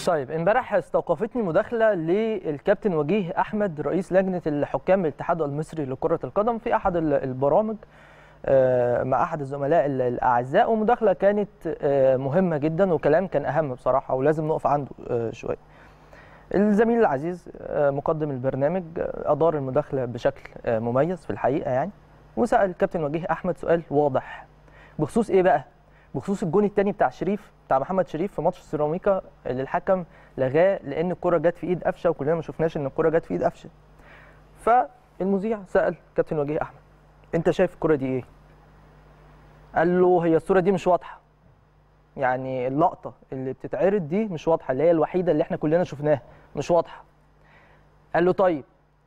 طيب امبارح استوقفتني مداخله للكابتن وجيه احمد رئيس لجنه الحكام بالاتحاد المصري لكره القدم في احد البرامج مع احد الزملاء الاعزاء، ومداخله كانت مهمه جدا وكلام كان اهم بصراحه ولازم نقف عنده شويه. الزميل العزيز مقدم البرنامج ادار المداخله بشكل مميز في الحقيقه يعني، وسال الكابتن وجيه احمد سؤال واضح بخصوص ايه بقى؟ بخصوص الجون الثاني بتاع شريف، بتاع محمد شريف في ماتش سيراميكا اللي الحكم لغاه لان الكره جت في ايد قفشه وكلنا ما شفناش ان الكره جت في ايد قفشه. فالمذيع سال كابتن وجيه احمد انت شايف الكره دي ايه؟ قال له هي الصوره دي مش واضحه، يعني اللقطه اللي بتتعرض دي مش واضحه، اللي هي الوحيده اللي احنا كلنا شفناها مش واضحه. قال له طيب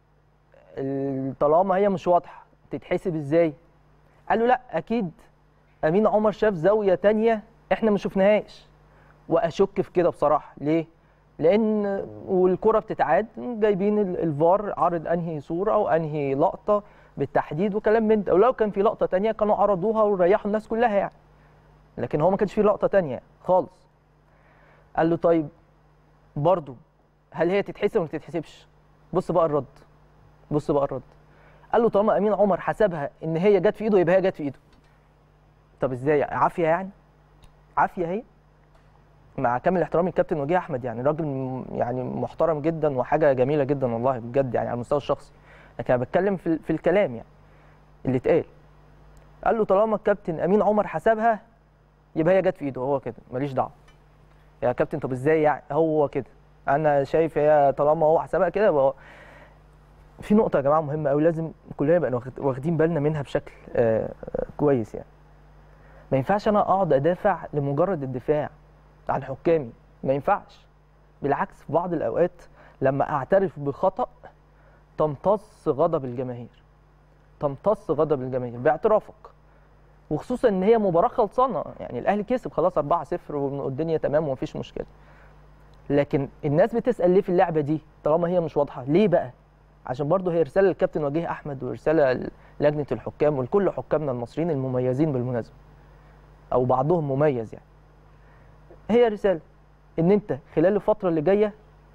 طالما هي مش واضحه تتحسب ازاي؟ قال له لا اكيد امين عمر شاف زاويه ثانيه احنا ما شفناهاش، واشك في كده بصراحه. ليه؟ لان والكره بتتعاد جايبين الفار عرض انهي صوره او انهي لقطه بالتحديد وكلام من ده، ولو كان في لقطه ثانيه كانوا عرضوها وريحوا الناس كلها يعني، لكن هو ما كانش في لقطه ثانيه خالص. قال له طيب برضو هل هي تتحسب ولا ما تتحسبش؟ بص بقى الرد، بص بقى الرد. قال له طالما امين عمر حسبها ان هي جت في ايده يبقى هي جت في ايده. طب ازاي؟ عافيه يعني؟ عافيه هي؟ مع كامل احترامي الكابتن وجيه احمد، يعني راجل يعني محترم جدا وحاجه جميله جدا والله بجد يعني على المستوى الشخصي، لكن انا بتكلم في الكلام يعني اللي اتقال. قال له طالما الكابتن امين عمر حسبها يبقى هي جت في ايده، هو كده ماليش دعوه. يا كابتن طب ازاي يعني؟ هو كده انا شايف هي طالما هو حسبها كده يبقى. في نقطه يا جماعه مهمه قوي لازم كلنا نبقى واخدين بالنا منها بشكل كويس يعني. ما ينفعش انا اقعد ادافع لمجرد الدفاع عن حكامي، ما ينفعش. بالعكس في بعض الاوقات لما اعترف بخطأ تمتص غضب الجماهير، تمتص غضب الجماهير باعترافك، وخصوصا ان هي مباراه خلصانه يعني الاهلي كسب خلاص 4-0 والدنيا تمام ومفيش مشكله. لكن الناس بتسال ليه في اللعبه دي طالما هي مش واضحه؟ ليه بقى؟ عشان برضه هي رساله للكابتن وجيه احمد ورساله لجنه الحكام ولكل حكامنا المصريين المميزين بالمناسبه، او بعضهم مميز يعني. هي رساله ان انت خلال الفتره اللي جايه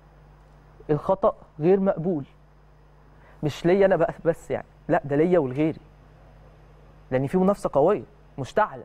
الخطأ غير مقبول، مش ليا انا بقى بس يعني، لا ده ليا ولغيري، لان في منافسه قويه مشتعله.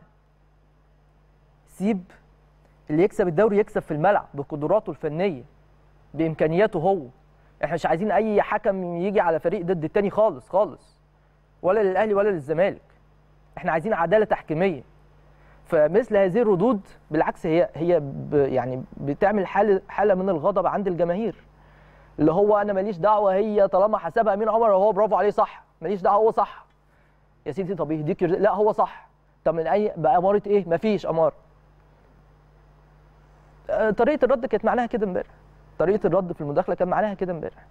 سيب اللي يكسب الدوري يكسب في الملعب بقدراته الفنيه بامكانياته هو. احنا مش عايزين اي حكم يجي على فريق ضد التاني خالص خالص، ولا للاهلي ولا للزمالك. احنا عايزين عداله تحكيميه. فمثل هذه الردود بالعكس هي يعني بتعمل حاله من الغضب عند الجماهير، اللي هو انا ماليش دعوه، هي طالما حسبها امين عمر وهو برافو عليه صح، ماليش دعوه هو صح. يا سيدي طب يهديك لا هو صح. طب من اي باماره ايه؟ مفيش اماره. طريقه الرد كانت معناها كده امبارح، طريقه الرد في المداخله كان معناها كده امبارح.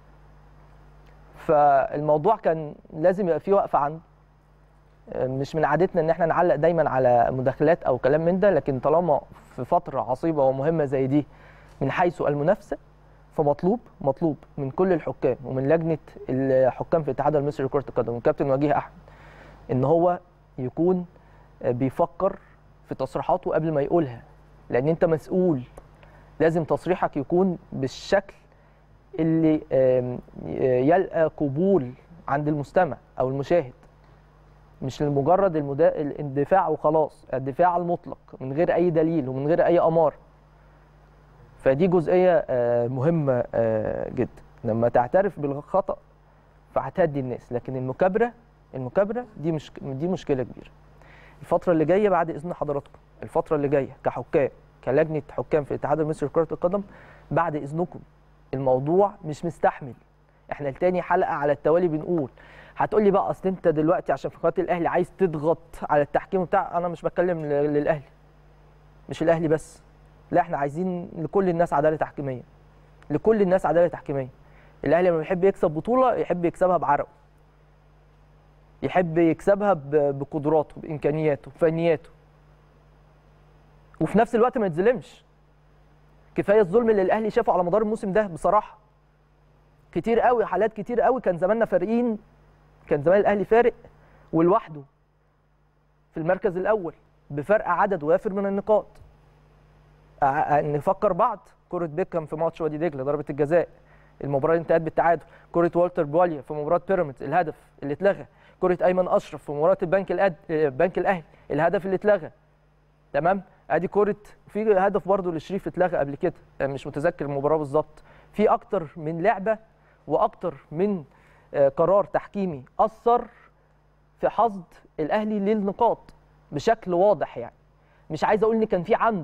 فالموضوع كان لازم يبقى فيه وقفه عنده. مش من عادتنا ان احنا نعلق دايما على مداخلات او كلام من ده، لكن طالما في فتره عصيبه ومهمه زي دي من حيث المنافسه، فمطلوب من كل الحكام ومن لجنه الحكام في الاتحاد المصري لكره القدم والكابتن وجيه احمد ان هو يكون بيفكر في تصريحاته قبل ما يقولها، لان انت مسؤول. لازم تصريحك يكون بالشكل اللي يلقى قبول عند المستمع او المشاهد، مش لمجرد الدفاع وخلاص، الدفاع المطلق من غير اي دليل ومن غير اي اماره. فدي جزئيه مهمه جدا. لما تعترف بالخطأ فهتهدي الناس، لكن المكابره دي مشكله كبيره. الفتره اللي جايه بعد اذن حضراتكم، الفتره اللي جايه كحكام كلجنه حكام في الاتحاد المصري لكره القدم، بعد اذنكم الموضوع مش مستحمل. احنا لتاني حلقه على التوالي بنقول، هتقول لي بقى اصل انت دلوقتي عشان في قناه الاهلي عايز تضغط على التحكيم وبتاع. انا مش بتكلم للاهلي، مش الاهلي بس، لا احنا عايزين لكل الناس عداله تحكيميه، لكل الناس عداله تحكيميه. الاهلي لما بيحب يكسب بطوله يحب يكسبها بعرقه، يحب يكسبها بقدراته بامكانياته بفنياته، وفي نفس الوقت ما يتظلمش. كفايه الظلم اللي الاهلي شافه على مدار الموسم ده بصراحه، كتير قوي، حالات كتير قوي كان زماننا فارقين، كان زمان الاهلي فارق ولوحده في المركز الاول بفرق عدد وافر من النقاط. نفكر بعض، كره بيكهام في ماتش وادي دجله ضربه الجزاء، المباراه اللي انتهت بالتعادل، كره والتر بواليا في مباراه بيراميدز الهدف اللي اتلغى، كره ايمن اشرف في مباراه البنك الاهلي الهدف اللي اتلغى. تمام؟ ادي كره، في هدف برضه لشريف اتلغى قبل كده، مش متذكر المباراه بالظبط. في اكتر من لعبه واكتر من قرار تحكيمي اثر في حصد الاهلي للنقاط بشكل واضح. يعني مش عايز اقول ان كان في عمد،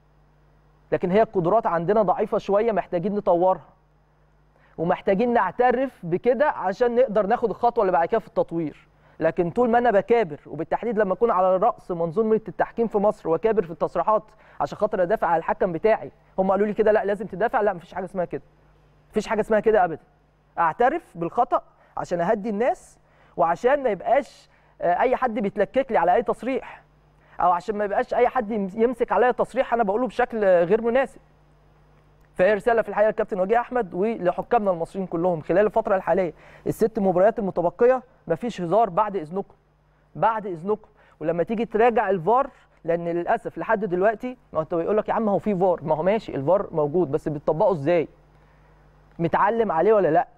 لكن هي القدرات عندنا ضعيفه شويه، محتاجين نطورها ومحتاجين نعترف بكده عشان نقدر ناخد الخطوه اللي بعد كده في التطوير. لكن طول ما انا بكابر، وبالتحديد لما اكون على راس منظومه التحكيم في مصر وكابر في التصريحات عشان خاطر ادافع على الحكم بتاعي، هم قالوا لي كده لا لازم تدافع، لا مفيش حاجه اسمها كده، مفيش حاجه اسمها كده ابدا. اعترف بالخطا عشان اهدي الناس، وعشان ما يبقاش اي حد بيتلكك لي على اي تصريح، او عشان ما يبقاش اي حد يمسك عليا تصريح انا بقوله بشكل غير مناسب. فهي رساله في الحقيقه للكابتن وجيه احمد ولحكامنا المصريين كلهم خلال الفتره الحاليه، الست مباريات المتبقيه مفيش هزار بعد اذنكم، بعد اذنكم. ولما تيجي تراجع الفار، لان للاسف لحد دلوقتي ما انت بيقول لك يا عم هو في فار، ما هو ماشي الفار موجود بس بتطبقه ازاي؟ متعلم عليه ولا لا؟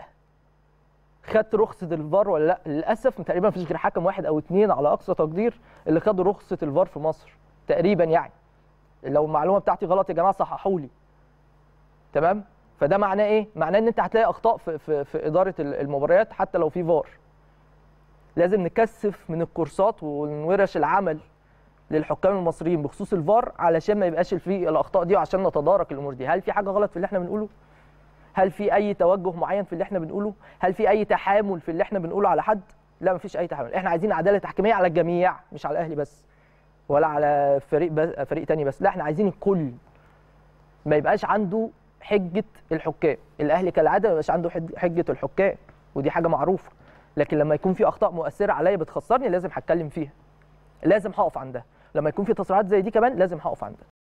خدت رخصه الفار ولا لا؟ للاسف تقريبا مفيش غير حكم واحد او اثنين على اقصى تقدير اللي خدوا رخصه الفار في مصر تقريبا. يعني لو المعلومه بتاعتي غلط يا جماعه صححوا لي. تمام؟ فده معناه ايه؟ معناه ان انت هتلاقي اخطاء في اداره المباريات حتى لو في فار. لازم نكثف من الكورسات وورش العمل للحكام المصريين بخصوص الفار علشان ما يبقاش فيه الاخطاء دي، وعشان نتدارك الامور دي. هل في حاجه غلط في اللي احنا بنقوله؟ هل في اي توجه معين في اللي احنا بنقوله؟ هل في اي تحامل في اللي احنا بنقوله على حد؟ لا مفيش اي تحامل. احنا عايزين عداله تحكيميه على الجميع، مش على الاهلي بس ولا على فريق تاني بس، لا احنا عايزين الكل. ما يبقاش عنده حجه الحكام، الاهلي كالعاده ما يبقاش عنده حجه الحكام، ودي حاجه معروفه. لكن لما يكون في اخطاء مؤثره عليا بتخسرني لازم هتكلم فيها، لازم هقف عندها. لما يكون في تصريحات زي دي كمان لازم هقف عندها.